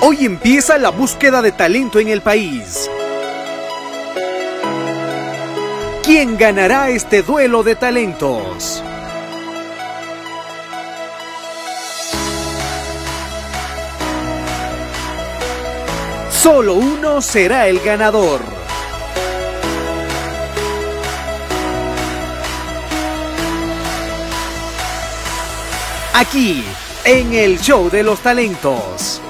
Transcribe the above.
Hoy empieza la búsqueda de talento en el país. ¿Quién ganará este duelo de talentos? Solo uno será el ganador. Aquí, en el Show de los Talentos.